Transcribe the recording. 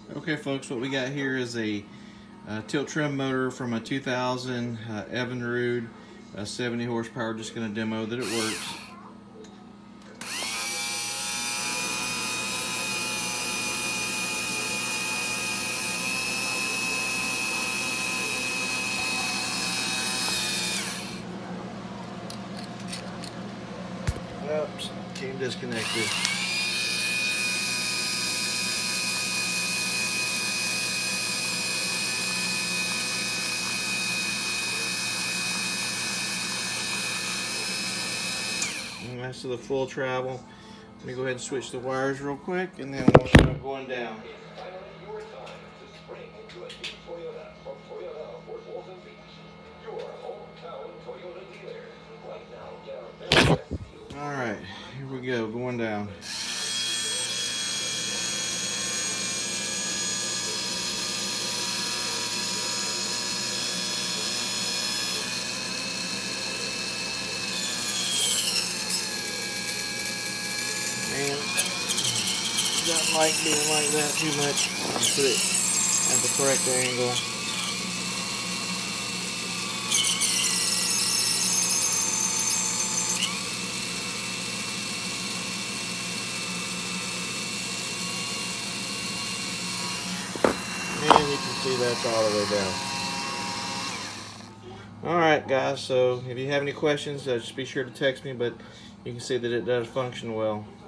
Okay folks, what we got here is a tilt trim motor from a 2000 Evinrude 70 horsepower. Just going to demo that it works. Oops, came disconnected. And that's to the full travel. Let me go ahead and switch the wires real quick, and then we'll start going down. All right, here we go, going down. And doesn't like being like that too much. Put it at the correct angle. And you can see that's all the way down. Alright guys, so if you have any questions, just be sure to text me, but you can see that it does function well.